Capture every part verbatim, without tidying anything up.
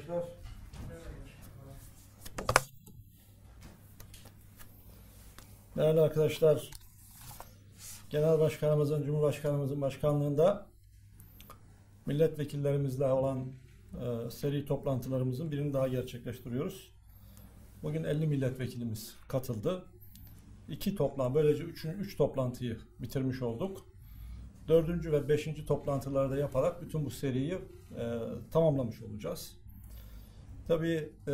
arkadaşlar. Değerli arkadaşlar, Genel Başkanımızın, Cumhurbaşkanımızın başkanlığında milletvekillerimizle olan e, seri toplantılarımızın birini daha gerçekleştiriyoruz. Bugün elli milletvekilimiz katıldı. İki toplantı, böylece üç, üç toplantıyı bitirmiş olduk. Dördüncü ve beşinci toplantılarda yaparak bütün bu seriyi e, tamamlamış olacağız. Tabii e,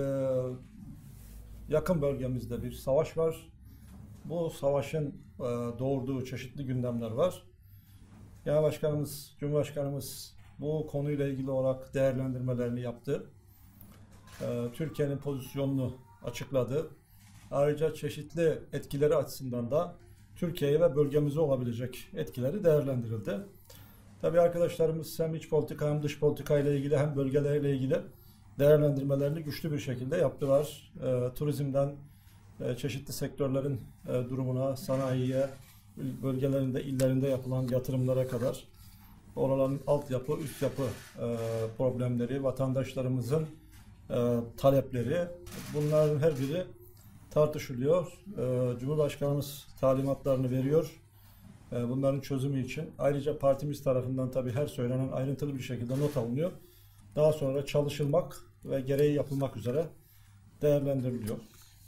yakın bölgemizde bir savaş var. Bu savaşın e, doğurduğu çeşitli gündemler var. Genel Başkanımız, Cumhurbaşkanımız bu konuyla ilgili olarak değerlendirmelerini yaptı. E, Türkiye'nin pozisyonunu açıkladı. Ayrıca çeşitli etkileri açısından da Türkiye'ye ve bölgemize olabilecek etkileri değerlendirildi. Tabii arkadaşlarımız hem iç politika hem dış politika ile ilgili hem bölgelerle ilgili değerlendirmelerini güçlü bir şekilde yaptılar. E, turizmden e, çeşitli sektörlerin e, durumuna, sanayiye, bölgelerinde, illerinde yapılan yatırımlara kadar oraların altyapı, üst yapı e, problemleri, vatandaşlarımızın e, talepleri, bunların her biri tartışılıyor. E, Cumhurbaşkanımız talimatlarını veriyor e, bunların çözümü için. Ayrıca partimiz tarafından tabii her söylenen ayrıntılı bir şekilde not alınıyor. Daha sonra çalışılmak ve gereği yapılmak üzere değerlendiriliyor.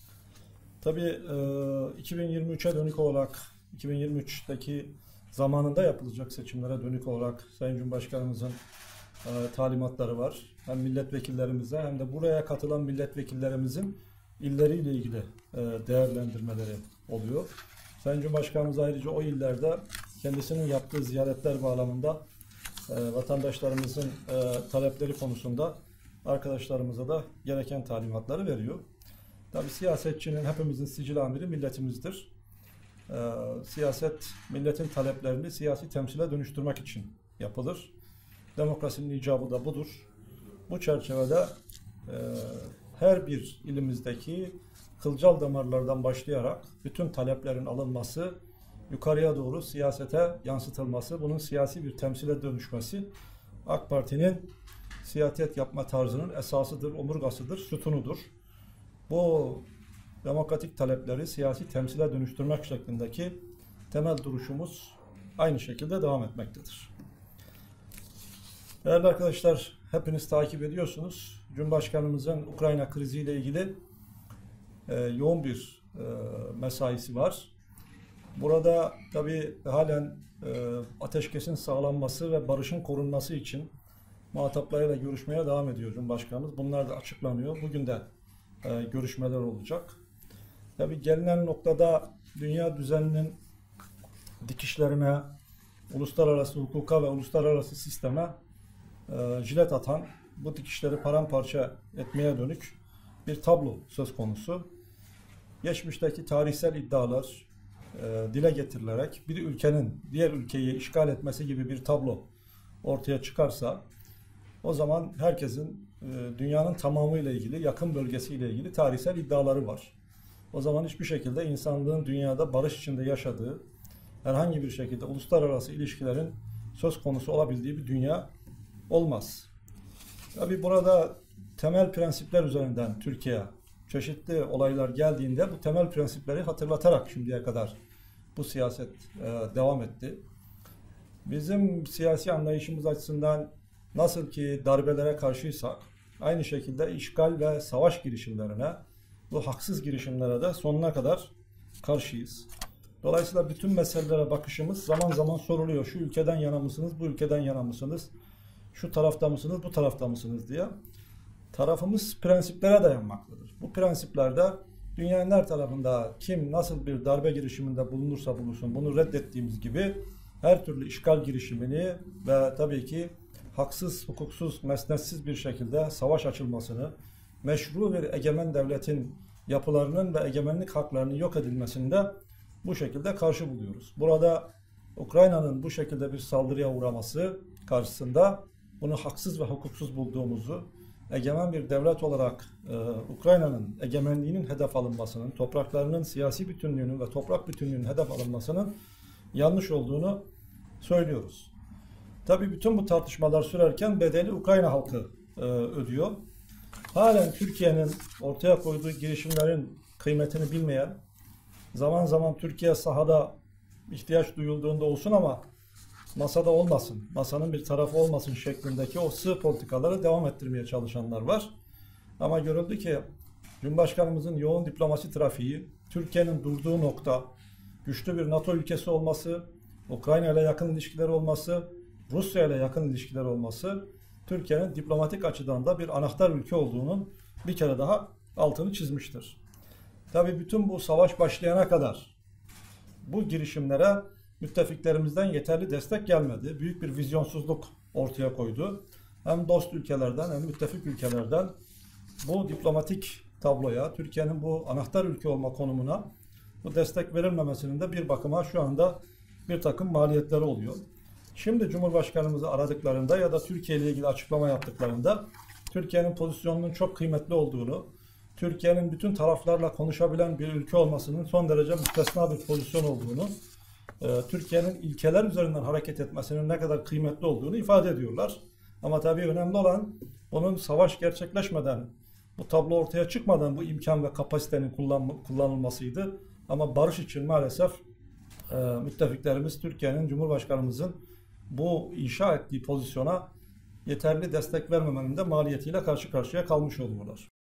Tabii e, iki bin yirmi üçe dönük olarak, iki bin yirmi üçteki zamanında yapılacak seçimlere dönük olarak Sayın Cumhurbaşkanımızın e, talimatları var. Hem milletvekillerimize hem de buraya katılan milletvekillerimizin illeriyle ilgili e, değerlendirmeleri oluyor. Sayın Cumhurbaşkanımız ayrıca o illerde kendisinin yaptığı ziyaretler bağlamında e, vatandaşlarımızın e, talepleri konusunda arkadaşlarımıza da gereken talimatları veriyor. Tabii siyasetçinin, hepimizin sicil amiri milletimizdir. E, siyaset, milletin taleplerini siyasi temsile dönüştürmek için yapılır. Demokrasinin icabı da budur. Bu çerçevede e, her bir ilimizdeki kılcal damarlardan başlayarak bütün taleplerin alınması, yukarıya doğru siyasete yansıtılması, bunun siyasi bir temsile dönüşmesi AK Parti'nin siyaset yapma tarzının esasıdır, omurgasıdır, sütunudur. Bu demokratik talepleri siyasi temsile dönüştürmek şeklindeki temel duruşumuz aynı şekilde devam etmektedir. Değerli arkadaşlar, hepiniz takip ediyorsunuz. Cumhurbaşkanımızın Ukrayna kriziyle ilgili e, yoğun bir e, mesaisi var. Burada tabii halen e, ateşkesin sağlanması ve barışın korunması için muhataplarıyla görüşmeye devam ediyor Cumhurbaşkanımız. Bunlar da açıklanıyor. Bugün de e, görüşmeler olacak. Tabii gelinen noktada dünya düzeninin dikişlerine, uluslararası hukuka ve uluslararası sisteme e, jilet atan, bu dikişleri paramparça etmeye dönük bir tablo söz konusu. Geçmişteki tarihsel iddialar e, dile getirilerek bir ülkenin diğer ülkeyi işgal etmesi gibi bir tablo ortaya çıkarsa, o zaman herkesin e, dünyanın tamamıyla ilgili, yakın bölgesiyle ilgili tarihsel iddiaları var. O zaman hiçbir şekilde insanlığın dünyada barış içinde yaşadığı, herhangi bir şekilde uluslararası ilişkilerin söz konusu olabildiği bir dünya olmaz. Tabii burada temel prensipler üzerinden Türkiye çeşitli olaylar geldiğinde bu temel prensipleri hatırlatarak şimdiye kadar bu siyaset e, devam etti. Bizim siyasi anlayışımız açısından nasıl ki darbelere karşıysak, aynı şekilde işgal ve savaş girişimlerine, bu haksız girişimlere de sonuna kadar karşıyız. Dolayısıyla bütün meselelere bakışımız zaman zaman soruluyor. Şu ülkeden yana mısınız, bu ülkeden yana mısınız? Şu tarafta mısınız, bu tarafta mısınız diye. Tarafımız prensiplere dayanmaktadır. Bu prensiplerde dünyanın her tarafında kim nasıl bir darbe girişiminde bulunursa bulunsun, bunu reddettiğimiz gibi her türlü işgal girişimini ve tabii ki haksız, hukuksuz, mesnetsiz bir şekilde savaş açılmasını, meşru bir egemen devletin yapılarının ve egemenlik haklarının yok edilmesini de bu şekilde karşı buluyoruz. Burada Ukrayna'nın bu şekilde bir saldırıya uğraması karşısında bunu haksız ve hukuksuz bulduğumuzu, egemen bir devlet olarak e, Ukrayna'nın egemenliğinin hedef alınmasının, topraklarının siyasi bütünlüğünün ve toprak bütünlüğünün hedef alınmasının yanlış olduğunu söylüyoruz. Tabii bütün bu tartışmalar sürerken bedeli Ukrayna halkı e, ödüyor. halen Türkiye'nin ortaya koyduğu girişimlerin kıymetini bilmeyen, zaman zaman Türkiye sahada ihtiyaç duyulduğunda olsun ama masada olmasın, masanın bir tarafı olmasın şeklindeki o sığ politikaları devam ettirmeye çalışanlar var. Ama görüldü ki Cumhurbaşkanımızın yoğun diplomasi trafiği, Türkiye'nin durduğu nokta, güçlü bir NATO ülkesi olması, Ukrayna ile yakın ilişkiler olması, Rusya ile yakın ilişkiler olması, Türkiye'nin diplomatik açıdan da bir anahtar ülke olduğunun bir kere daha altını çizmiştir. Tabii bütün bu savaş başlayana kadar bu girişimlere müttefiklerimizden yeterli destek gelmedi. Büyük bir vizyonsuzluk ortaya koydu. Hem dost ülkelerden hem müttefik ülkelerden bu diplomatik tabloya, Türkiye'nin bu anahtar ülke olma konumuna bu destek verilmemesinin de bir bakıma şu anda bir takım maliyetleri oluyor. Şimdi Cumhurbaşkanımızı aradıklarında ya da Türkiye ile ilgili açıklama yaptıklarında Türkiye'nin pozisyonunun çok kıymetli olduğunu, Türkiye'nin bütün taraflarla konuşabilen bir ülke olmasının son derece müstesna bir pozisyon olduğunu, Türkiye'nin ilkeler üzerinden hareket etmesinin ne kadar kıymetli olduğunu ifade ediyorlar. Ama tabii önemli olan bunun savaş gerçekleşmeden, bu tablo ortaya çıkmadan bu imkan ve kapasitenin kullanılmasıydı. Ama barış için maalesef e, müttefiklerimiz Türkiye'nin Cumhurbaşkanımızın bu inşa ettiği pozisyona yeterli destek vermemenin de maliyetiyle karşı karşıya kalmış oluyorlar.